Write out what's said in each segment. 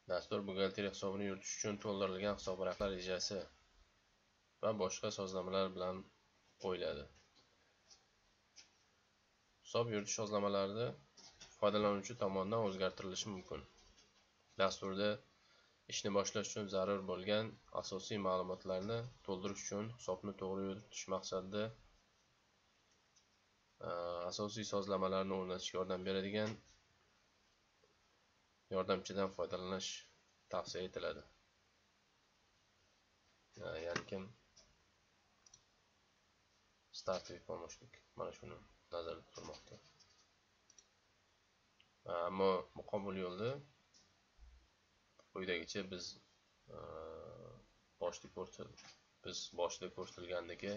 Dastur buxgalteriya hisobini yuritish uchun to'ldirilgan hisobvaraqlar rejasi va boshqa sozlamalar bilan qo'yiladi. Hisob yuritish sozlamalarida foydalanuvchi tomonidan o'zgartirilishi mumkin. Dasturda ishni boshlash uchun zarur bo'lgan asosiy ma'lumotlarni to'ldirish uchun hisobni to'g'ri yuritish maqsadida asosiy sozlamalarni o'rnatishga yordam beradigan yordamchidan foydalanish tavsiya etiladi. Ya'ni startli pomoshnik mana shuni nazarda tutilmoqda. Ammo muqobil yo'lda quyidagicha biz boshida ko'rsatilgandagi,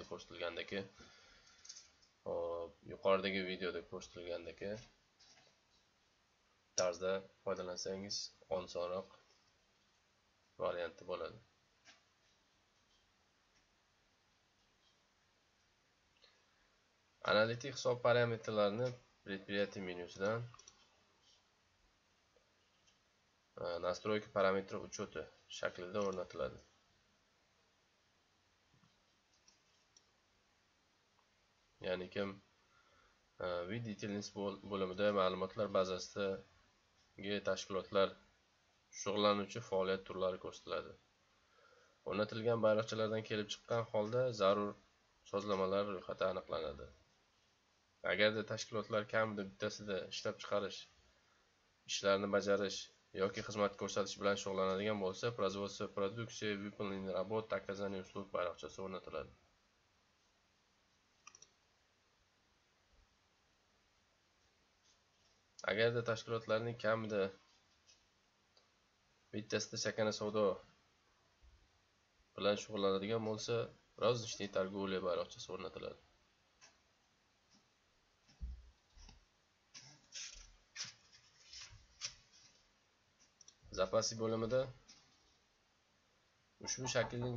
yuqoridagi videoda ko'rsatilgandagi tarzda foydalansangiz osonroq varianti bo'ladi. Analitik hisob parametrlarini предприятие menyusidan настройки parametrov учета shaklida o'rnatiladi. Ya'ni vid detalность bo'limida ma'lumotlar bazasidagi tashkilotlar shug'ullanuvchi faoliyat turlari ko'rsatiladi. O'rnatilgan bayroqchalardan kelib chiqqan holda zarur sozlamalar ro'yxati aniqlanadi. Agarda tashkilotlar kamida bittasida ishlab chiqarish ishlarini bajarish yoki xizmat ko'rsatish bilan shug'ullanadigan bo'lsa, производство продукции выполнение работ оказание услуг bayroqchasi o'rnatiladi. Agarda tashkilotlarning kamida bittasida chakana savdo bilan shug'ullanadigan bo'lsa, розничные торговля bayroqchasi o'rnatiladi. Zapasiy bo'limida ushbu shaklning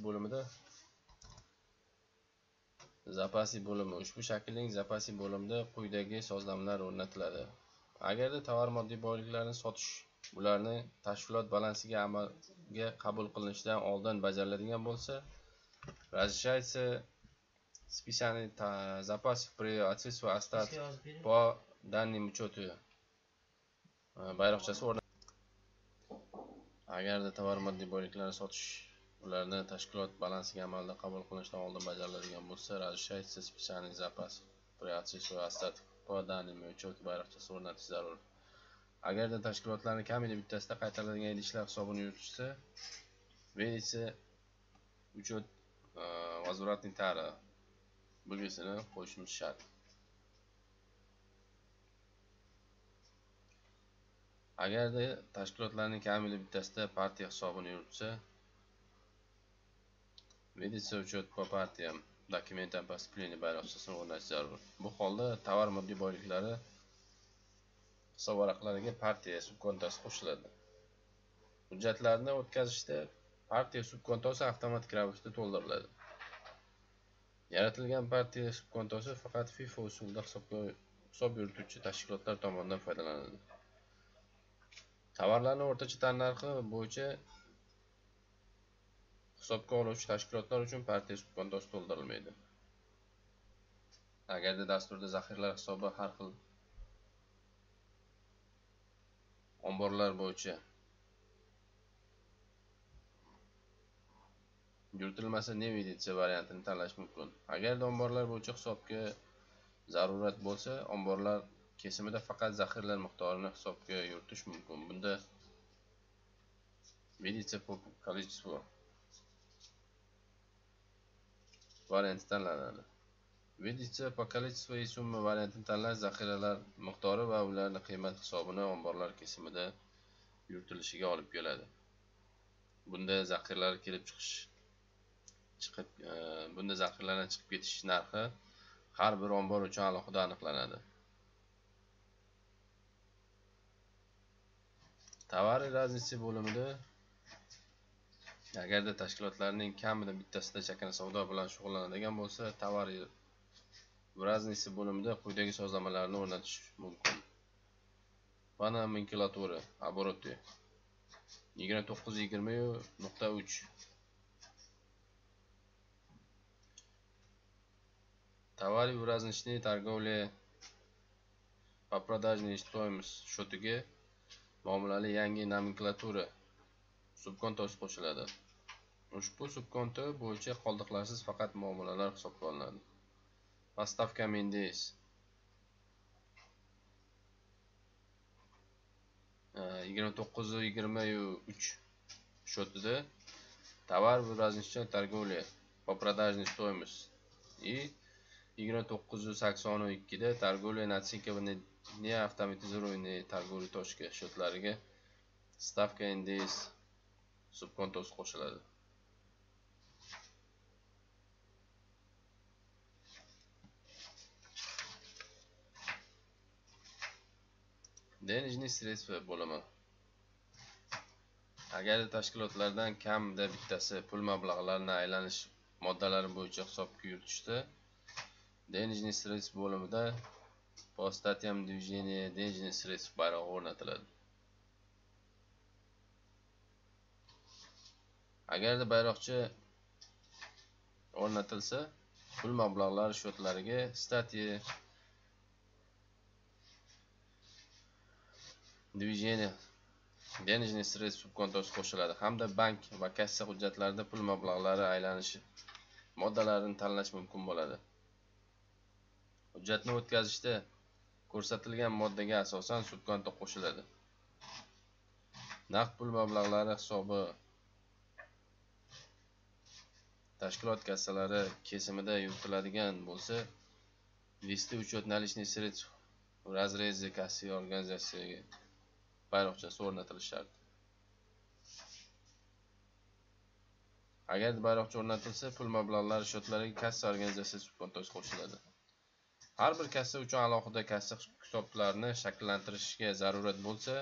zapasiy bo'limida quyidagi sozlamalar o'rnatiladi. Agarda tovar moddiy boyliklarini sotish ularni tashkilot balansiga amalga qabul qilinishidan oldin bajariladigan bo'lsa, разрешается списание запасов при отсутствии остатков по данным учету bayroqchasi o'rnatiladi. Agarda tovar moddiy boyliklarini sotish ularni tashkilot balansiga amalda qabul qilinishdan oldin bajariladigan bo'lsa, разрешается списание запасов при отсутствии остатков по данным учету bayroqchasi o'rnatish zarur. Agarda tashkilotlarning kamida bittasida qaytariladigan idishlar hisobini yuritishsa, ведется учет возвратный tara belgisini qo'yishimiz shart. Agarda tashkilotlarning kamida bittasida partiya hisobini yuritsa, ведется учет по партиям документам поступления bayroqchasini o'rnatish zarur. Bu holda tovar moddiy boyliklari hisob varaqlariga partiya subkontosi qo'shiladi. Hujjatlarni o'tkazishda partiya subkontosi avtomatik ravishda to'ldiriladi. Yaratilgan partiya subkontosi faqat FIFA usulida hisob yurituvchi tashkilotlar tomonidan foydalanadi. Tovarlarning o'rtacha tannarxi bo'yicha hisobga oluvchi tashkilotlar uchun partiya subkontosi to'ldirilmaydi. Agarda dasturda zaxiralar hisobi har xil omborlar bo'yicha yuritilmasa, ne видится variantini tanlash mumkin. Agarda omborlar bo'yicha hisobga zarurat bo'lsa, omborlar kesimida faqat zaxiralar miqdorini hisobga yuritish mumkin. Bunda видится по количеству varianti tanlanadi. Видится по количеству и сумма variantini tanlash zaxiralar miqdori va ularning qiymat hisobini omborlar kesimida yuritilishiga olib keladi. Bunda zaxiralar zaxiralardan chiqib ketish narxi har bir ombor uchun alohida aniqlanadi. Tovar razniцы bo'limida agarda tashkilotlarning kamida bittasida chakana savdo bilan shug'ullanadigan bo'lsa, tovar razniцы bo'limida quyidagi sozlamalarni o'rnatish mumkin. Nomenklatура, обороты. 29.20.3 Товары в розничной торговле по продажной стоимость счетiga muomalali yangi nomenklatura subkontosi qo'shiladi. Ushbu subkonto bo'yicha qoldiqlarsiz faqat muomalalar hisobga olinadi. Поставка Mendes 29.20.3 счетida товар в розничной торговле по продажной стоимость и 29.82da торговля наценкованной неавтоматизированной торговой точка счеtlariga stavka NDS subkontosi qo'shiladi. Денежные средства bo'limi. Agar tashkilotlardan kamida bittasi pul mablag'larini aylanish moddalari bo'yicha hisobga yuritishda, денежные средства bo'limida по статьям движения денежных средств bayrog'i o'rnatiladi. Agarda bayroqcha o'rnatilsa, pul mablag'lari счеtlariga статья движения денежных средств subkontosi qo'shiladi hamda bank va kassa hujjatlarida pul mablag'lari aylanishi moddalarini tanlash mumkin bo'ladi. Hujjatni o'tkazishda ko'rsatilgan moddaga asosan subkonto qo'shiladi. Naqd pul mablag'lari hisobi tashkilot kassalari kesimida yuritiladigan bo'lsa, ввести учет наличных средств в разрезе кассы organizatsiyaga bayroqchasi o'rnatilishi shart. Agar bayroqcha o'rnatilsa, pul mablag'lari счеtlariga kassa organizatsiyasi subkontosi qo'shiladi. Har bir kassa uchun alohida kassa hisoblarini shakllantirishga zarurat bo'lsa,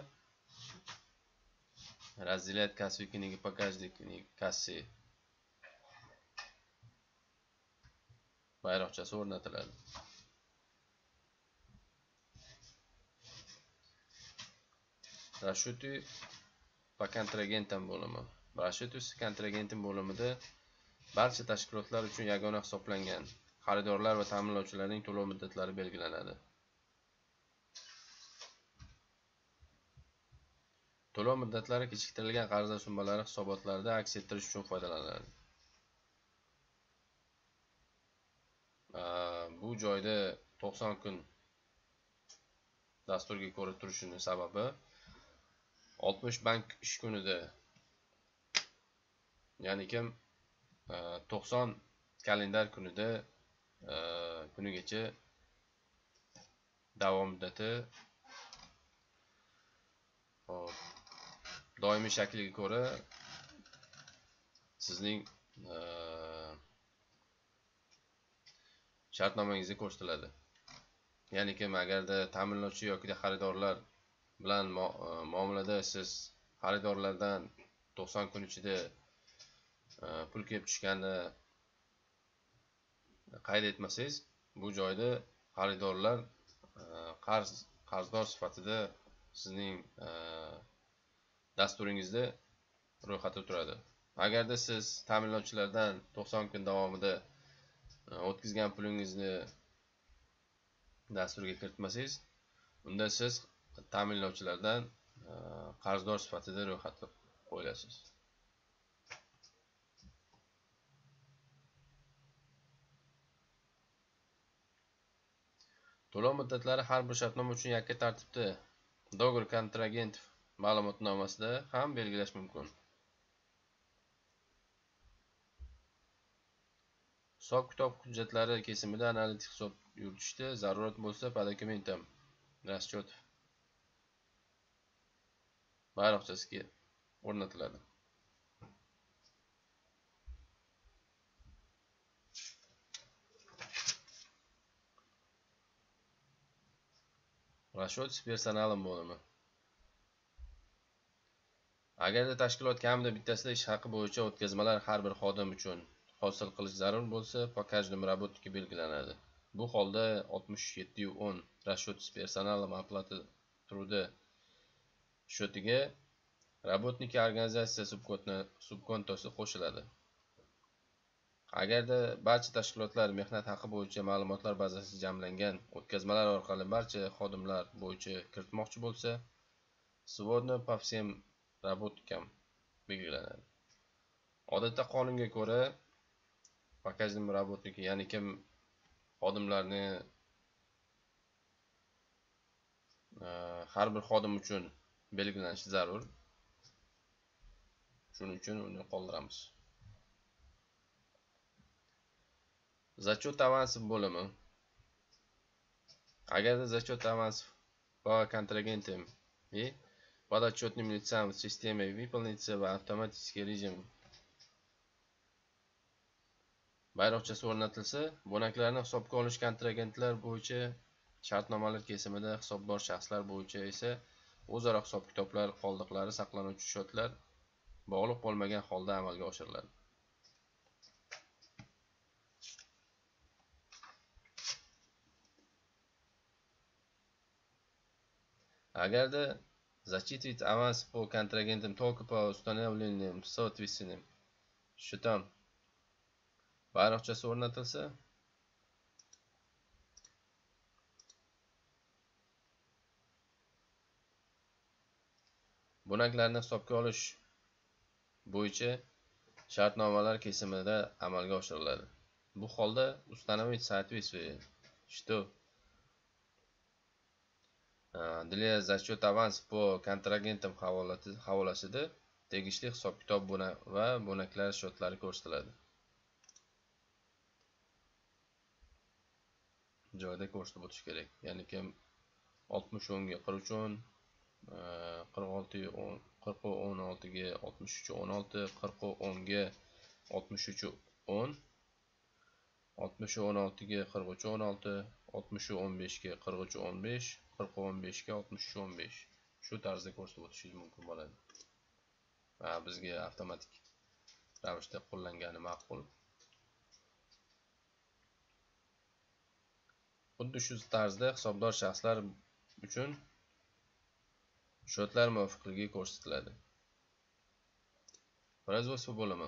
разделять кассовые книги по каждой кассе bayroqchasi o'rnatiladi. Расчеты по контрагентам bo'limi. Расчеты по контрагентам bo'limida barcha tashkilotlar uchun yagona hisoblangan xaridorlar va ta'minlovchilarning to'lov muddatlari belgilanadi. To'lov muddatlari kechiktirilgan qarzlar summalari hisobotlarida aks ettirish uchun foydalaniladi. Bu joyda 90 kun dasturga ko'ra turishining sababi 60 bank ish kunida, ya'ni 90 kalendar kunida kunigacha davom muddati doimiy shakliga ko'ra sizning shartnomangizda ko'rsatiladi. Ya'ni agarda ta'minlovchi yoki xaridorlar bilan muomalada siz xaridorlardan 90 kun ichida pul kelib tushganini qayd etmasangiz, bu joyda xaridorlar qarzdor sifatida sizning dasturingizda ro'yxatda turadi. Agarda siz ta'minlovchilardan 90 kun davomida o'tkazgan pulingizni dasturga kiritmasangiz, unda siz ta'minlovchilardan qarzdor sifatida ro'yxatga qo'yilasiz. To'lov muddatlari har bir shartnoma uchun yakka tartibda dogovor kontragent ma'lumotnomasida ham belgilash mumkin. Hisob-kitob hujjatlari kesimida analitik hisob yuritishda zarurat bo'lsa, по документам расчет bayroqchasiga o'rnatiladi. Расчет с персоналом bo'limi. Agarda tashkilot kamida bittasida ish haqi bo'yicha o'tkazmalar har bir xodim uchun hosil qilish zarur bo'lsa, по каждому работнику belgilanadi. Bu holda 67.10 расчет с персоналом оплаты труда счетiga Rabotniki organizatsiya subkontosi qo'shiladi. Agarda barcha tashkilotlar mehnat haqi bo'yicha ma'lumotlar bazasiga jamlangan o'tkazmalar orqali barcha xodimlar bo'yicha kiritmoqchi bo'lsa, Svodno po всем работникам belgilanadi. Odatda qonunga ko'ra по каждому работнику, ya'ni kim xodimlarni har bir xodim uchun belgilanishi zarur. Shuning uchun uni qoldiramiz. Zachot avansov bo'limi. Agarda zachot avansов по контрагентам и подотчетным лицам в системе выполнится в автоматический режим bayroqchasi o'rnatilsa, bonaklarni hisobga olish kontragentlar bo'yicha shartnomalar kesimida hisobdor shaxslar bo'yicha esa o'zaro hisob-kitoblar qoldiqlari saqlanuvchi shotlar bog'liq bo'lmagan holda amalga oshiriladi. Agarda зачитывать аванс по контрагентам только по установленным соответственным счетам bayroqchasi o'rnatilsa, bonaklarni hisobga olish bo'yicha shartnomalar kesimida amalga oshiriladi. Bu holda установить соответствие, что для зачет аванс по kontragentам havolasida tegishli hisob-kitob va bonaklar shotlari ko'rsatiladi. Joyda ko'rsatib o'tish kerak. Ya'ni kim 60 ga 43 46 16 ga 63 16 40 ga 63 10 60 16 ga 43 16 60 15 ga 43 15 40 15 ga 63 15 shu tarzda ko'rsatib o'tishingiz mumkin bo'ladi. Va bizga avtomatik ravishda qo'llangani ma'qul. Xuddi shu tarzda hisobdor shaxslar uchun shotlar muvofiqligi ko'rsatiladi. Производство bo'limi.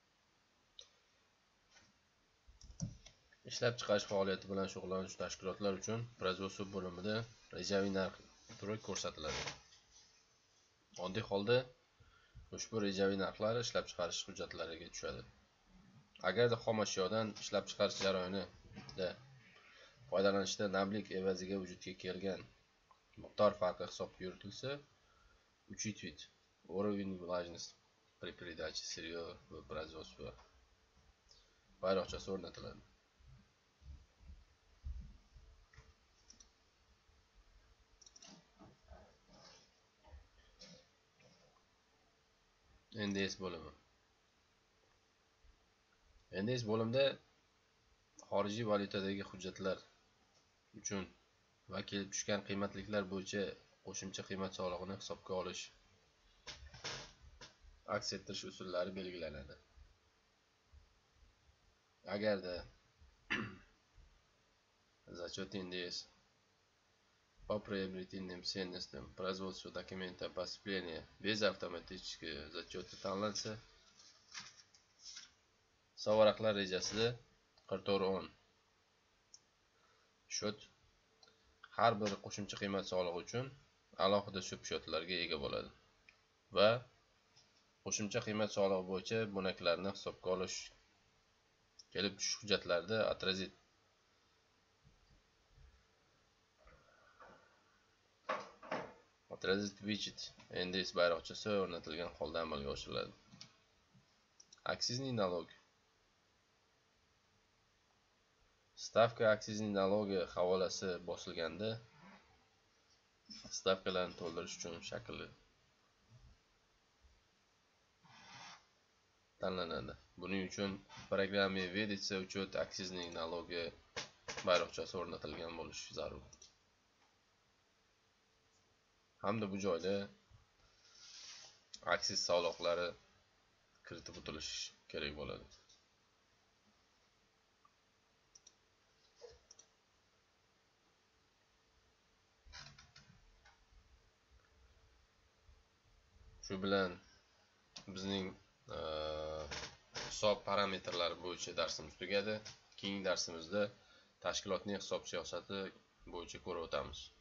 Ishlab chiqarish faoliyati bilan shug'ullanuvchi tashkilotlar uchun производство bo'limida rejaviy narx turi ko'rsatiladi. Oddiy holda ushbu rejaviy narxlar ishlab chiqarish hujjatlariga tushadi. Agarda xom ashyodan ishlab chiqarish jarayonida foydalanishda namlik evaziga vujudga kelgan miqdor farqi hisobga yuritilsa, учитывать уровень влажности при передаче сырья в производство bayroqchasi o'rnatiladi. NDS bo'limi. NDS bo'limida xorijiy valyutadagi hujjatlar uchun va kelib tushgan qiymatliklar bo'yicha qo'shimcha qiymat solig'ini hisobga olish, aks ettirish usullari belgilanadi. Agarda зачет NDS по приобретенным ценностям производства документа поступления без автоматического зачета tanlansa, savaraqlar rejasida 4410 shot har bir qo'shimcha qiymat solig'i uchun alohida subshotlarga ega bo'ladi va qo'shimcha qiymat solig'i bo'yicha bonaklarni hisobga olish kelib tushish hujjatlarida отразить вычет NDS bayroqchasi o'rnatilgan holda amalga oshiriladi. Aksizniy налог. Stavka aksizniy налоги havolasi bosilganda stavkalarni to'ldirish uchun shakli tanlanadi. Buning uchun programma ведется учет aksizniy налоги bayroqchasi o'rnatilgan bo'lishi zarur. Hamda bu joyda aksiz soliqlari kiritib o'tilishi kerak bo'ladi. Shu bilan bizning hisob parametrlari bo'yicha darsimiz tugadi. Keyingi darsimizda tashkilotning hisob siyosati bo'yicha ko'rib o'tamiz.